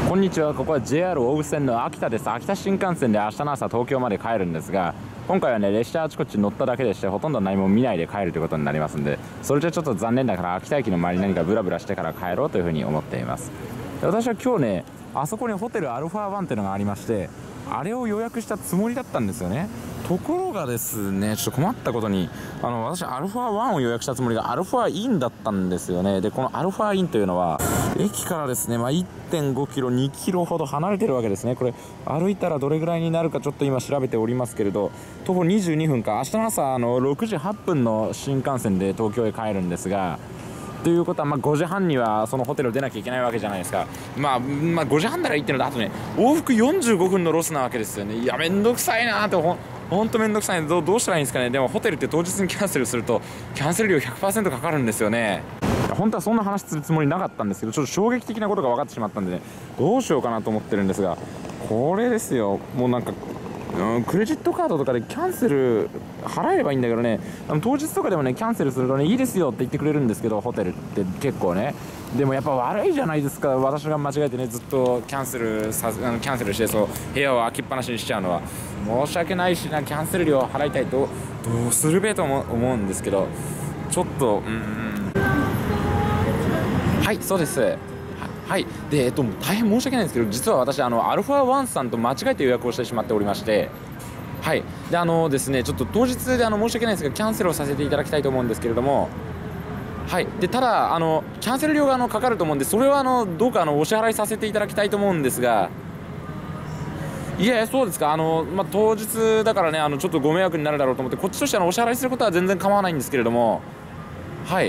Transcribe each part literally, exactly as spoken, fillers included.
こんにちは、ここは ジェイアール 大府線の秋田です。秋田新幹線で明日の朝東京まで帰るんですが、今回はね、列車あちこち乗っただけでして、ほとんど何も見ないで帰るということになりますんで、それじゃちょっと残念だから秋田駅の周りに何かブラブラしてから帰ろうというふうに思っています。で、私は今日ね、あそこにホテルアルファワンっていうのがありまして、あれを予約したつもりだったんですよね。ところがですね、ちょっと困ったことに、あの私アルファワンを予約したつもりがアルファインだったんですよね。で、このアルファインというのは駅からですね、まあ、いってんごキロ、にキロほど離れてるわけですね。これ歩いたらどれぐらいになるかちょっと今調べておりますけれど、徒歩にじゅうにふんか、明日の朝あのろくじはっぷんの新幹線で東京へ帰るんですが、ということはまあごじはんにはそのホテルを出なきゃいけないわけじゃないですか。まあ、まあごじはんならいいってのと、あとね、往復よんじゅうごふんのロスなわけですよね。いや、めんどくさいなーって、ほんほんとめんどくさいね。どう、どうしたらいいんですかね。でもホテルって当日にキャンセルするとキャンセル料 ひゃくパーセント かかるんですよね。本当はそんな話するつもりなかったんですけど、ちょっと衝撃的なことが分かってしまったんでね、どうしようかなと思ってるんですが、これですよ。もうなんか、うん、クレジットカードとかでキャンセル払えればいいんだけどね、あの当日とかでもね、キャンセルするとね、いいですよって言ってくれるんですけど、ホテルって結構ね。でもやっぱ悪いじゃないですか。私が間違えてね、ずっとキャンセルさあのキャンセルして、そう部屋を開きっぱなしにしちゃうのは申し訳ないしな。キャンセル料払いたいと、どうするべと思うんですけど、ちょっと、うん、はい、そうです。はい、で、えっと、大変申し訳ないんですけど、実は私、あのアルファワンさんと間違えて予約をしてしまっておりまして、はい、で、あのですね、ちょっと当日であの申し訳ないんですが、キャンセルをさせていただきたいと思うんですけれども、はい、で、ただ、あのキャンセル料があのかかると思うんで、それはあのどうかあのお支払いさせていただきたいと思うんですが、いや、そうですか、あの、まあ、当日だからね、あのちょっとご迷惑になるだろうと思って、こっちとしてはお支払いすることは全然構わないんですけれども、はい。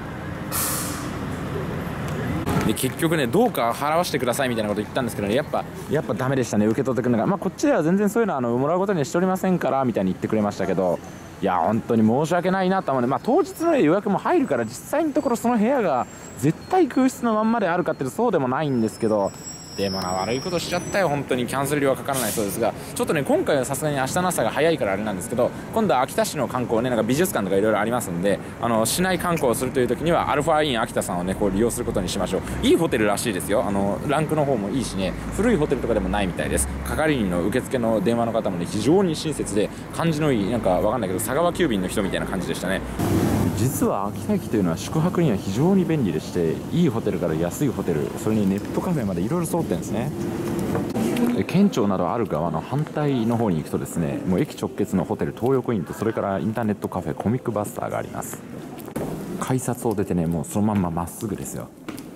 で、結局ね、どうか払わせてくださいみたいなこと言ったんですけどね、やっぱやっぱダメでしたね。受け取ってくるのが、まあ、こっちでは全然そういうのはあのもらうことにはしておりませんからみたいに言ってくれましたけど、いや本当に申し訳ないなと思うので、まあ、当日の、ね、予約も入るから、実際のところその部屋が絶対空室のまんまであるかっていうとそうでもないんですけど、でもな、悪いことしちゃったよ。本当にキャンセル料はかからないそうですが、ちょっとね、今回はさすがに明日の朝が早いからあれなんですけど、今度は秋田市の観光ね、なんか美術館とかいろいろありますんで、あの市内観光をするという時にはアルファイン秋田さんをね、こう利用することにしましょう。いいホテルらしいですよ。あのランクの方もいいしね、古いホテルとかでもないみたいです。係員の受付の電話の方もね、非常に親切で感じのいい、なんかわかんないけど佐川急便の人みたいな感じでしたね。実は秋田駅というのは宿泊には非常に便利でして、いいホテルから安いホテル、それにネットカフェまでいろいろ揃ってるんですね。県庁などある側の反対の方に行くとですね、もう駅直結のホテル東横インと、それからインターネットカフェコミックバスターがあります。改札を出てね、もうそのまんままっすぐですよ。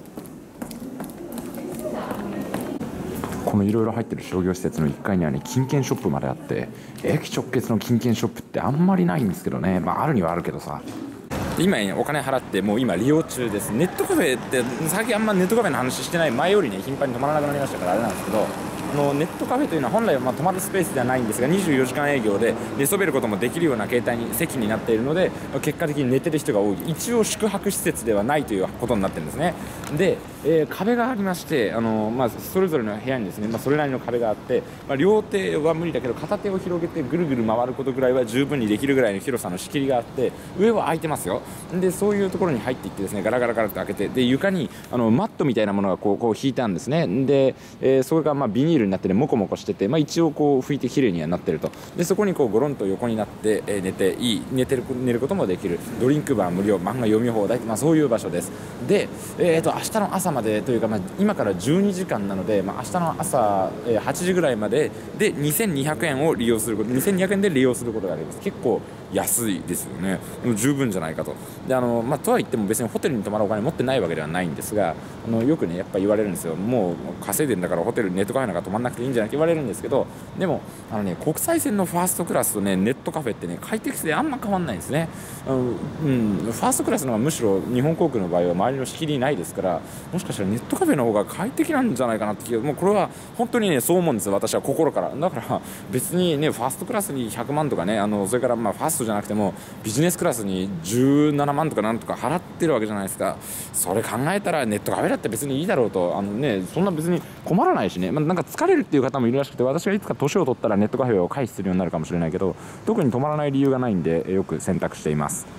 このいろいろ入ってる商業施設のいっかいにはね、金券ショップまであって、駅直結の金券ショップってあんまりないんですけどね。まああるにはあるけどさ、今お金払ってもう今利用中です。ネットカフェって最近あんまネットカフェの話してない。前よりね頻繁に泊まらなくなりましたからあれなんですけど、あのネットカフェというのは本来はまあ泊まるスペースではないんですが、にじゅうよじかん営業で寝そべることもできるような形態に席になっているので、結果的に寝てる人が多い。一応宿泊施設ではないということになってるんですね。で、えー、壁がありまして、あの、まあ、それぞれの部屋にですね、まあ、それなりの壁があって、まあ、両手は無理だけど片手を広げてぐるぐる回ることぐらいは十分にできるぐらいの広さの仕切りがあって、上は空いてますよ。で、そういうところに入っていってですね、ガラガラガラと開けて、で床にあのマットみたいなものがこうこう引いたんですね。で、えー、それがまあビニールになってね、モコモコしてて、まあ、一応こう拭いてきれいにはなってると。で、そこにこうゴロンと横になって、えー、寝ていい寝てる寝ることもできる。ドリンクバー無料、漫画読み放題、まあ、そういう場所です。で、えー、と明日の朝までというか、まあ、今からじゅうにじかんなので、まあ、明日の朝、えー、はちじぐらいまででにせんにひゃくえんを利用することにせんにひゃくえんで利用することができます。結構安いですよね。十分じゃないかと。で、あの、まあ、とはいっても別にホテルに泊まるお金持ってないわけではないんですが、あのよくねやっぱ言われるんですよ。もう稼いでんだからホテルネットカフェなんか泊まんなくていいんじゃないって言われるんですけど、でもあのね、国際線のファーストクラスとねネットカフェってね、快適性あんま変わんないんですね。あの、うん、ファーストクラスの方がむしろ日本航空の場合は周りの仕切りないですから、もしかしたらネットカフェの方が快適なんじゃないかなって気が、もうこれは本当にねそう思うんですよ、私は心から。だから別にねファーストクラスにひゃくまんとかね、あのそれからまあファーストじゃなくてもビジネスクラスにじゅうななまんとかなんとか払ってるわけじゃないですか。それ考えたらネットカフェだって別にいいだろうと。あのね、そんな別に困らないしね、まあ、なんか疲れるっていう方もいるらしくて、私がいつか年を取ったらネットカフェを回避するようになるかもしれないけど、特に止まらない理由がないんでよく選択しています。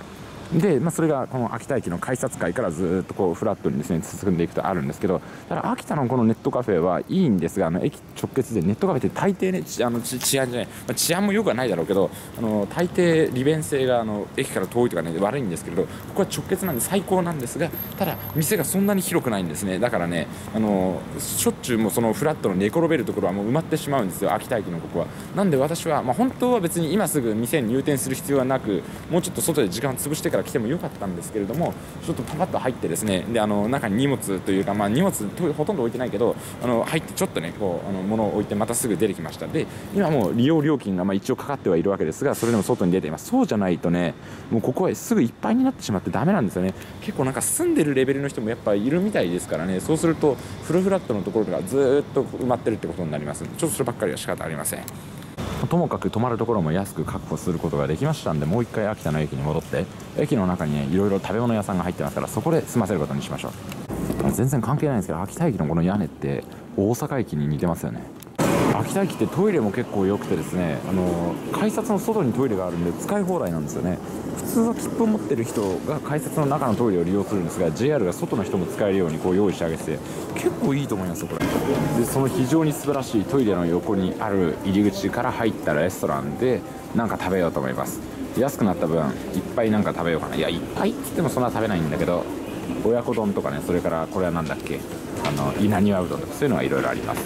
で、まあ、それがこの秋田駅の改札階からずっとこうフラットにですね進んでいくとあるんですけど、ただ秋田のこのネットカフェはいいんですが、あの駅直結でネットカフェって大抵ね、あの治安じゃない、まあ、治安もよくはないだろうけど、あの大抵利便性があの駅から遠いとかね悪いんですけれど、ここは直結なんで最高なんですが、ただ店がそんなに広くないんですね。だからね、あのしょっちゅうもうそのフラットの寝転べるところはもう埋まってしまうんですよ、秋田駅のここは。なんで私は、まあ、本当は別に今すぐ店に入店する必要はなく、もうちょっと外で時間を潰してから来てもよかったんですけれども、ちょっとパパッと入ってですね、であの中に荷物というか、まあ、荷物ほとんど置いてないけど、あの入ってちょっとねこうあの物を置いてまたすぐ出てきました。で今もう利用料金がまあ一応かかってはいるわけですが、それでも外に出ています。そうじゃないとね、もうここはすぐいっぱいになってしまってダメなんですよね。結構なんか住んでるレベルの人もやっぱいるみたいですからね、そうするとフルフラットのところがずっと埋まってるってことになりますので、ちょっとそればっかりは仕方ありません。ともかく泊まるところも安く確保することができましたんで、もう一回秋田の駅に戻って、駅の中にねいろいろ食べ物屋さんが入ってますから、そこで済ませることにしましょう。全然関係ないんですけど、秋田駅のこの屋根って大阪駅に似てますよね。秋田駅ってトイレも結構良くてですね、あの改札の外にトイレがあるんで使い放題なんですよね。普通は切符を持ってる人が改札の中のトイレを利用するんですが、 ジェイアール が外の人も使えるようにこう用意してあげてて、結構いいと思いますよこれ。でその非常に素晴らしいトイレの横にある入り口から入ったレストランでなんか食べようと思います。安くなった分いっぱいなんか食べようかな。いやいっぱいっつってもそんな食べないんだけど、親子丼とかね、それからこれはなんだっけ、あの稲庭うどんとかそういうのがいろいろあります。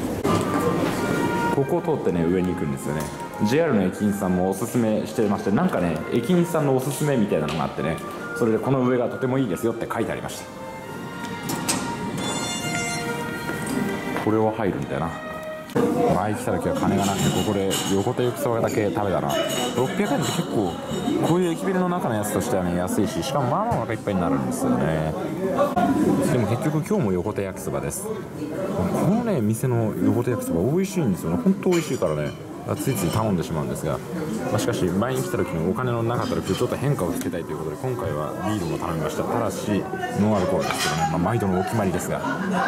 ここを通ってね上に行くんですよね。 ジェイアール の駅員さんもおすすめしてまして、なんかね駅員さんのおすすめみたいなのがあってね、それでこの上がとてもいいですよって書いてありました。これを入るんだよな。前来た時は金がなくて、ここで横手ゆきそばだけ食べたな。ろっぴゃくえんって結構こういう駅ビルの中のやつとしてはね安いし、しかもまあまあお腹いっぱいになるんですよね。でも結局今日も横手焼きそばです。このね店の横手焼きそば美味しいんですよね。本当美味しいからねついつい頼んでしまうんですが、まあ、しかし前に来た時にお金のなかった時ちょっと変化をつけたいということで、今回はビールも頼みました。ただしノンアルコールですけどね、まあ、毎度のお決まりですが、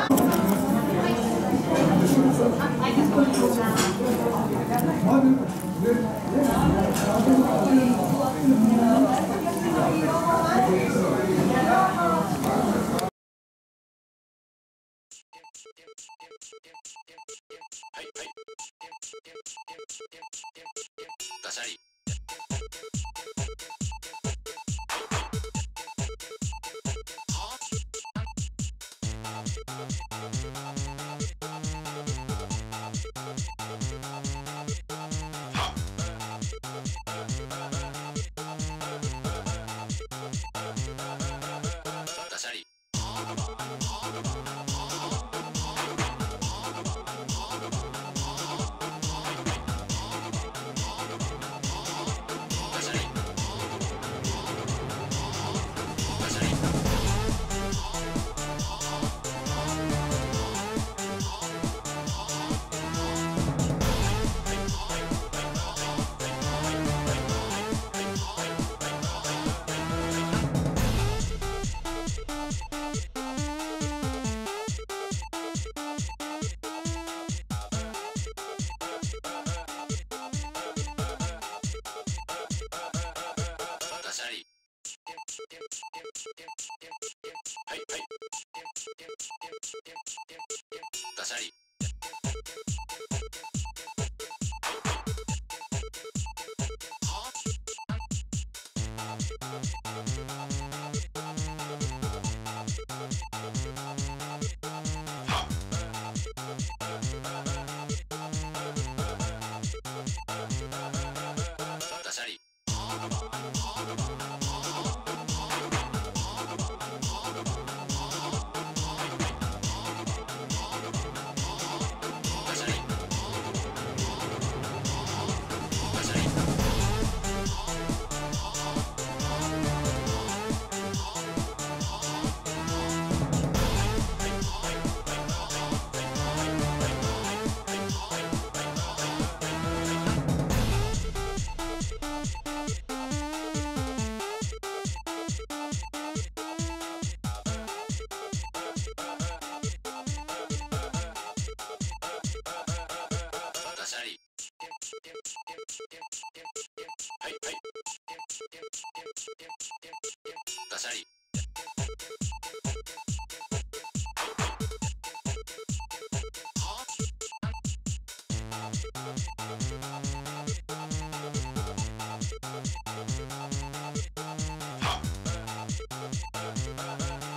ダシャリダシャリはいはいダシャリダシャリダシャリ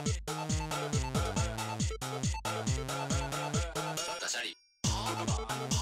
ダシャリ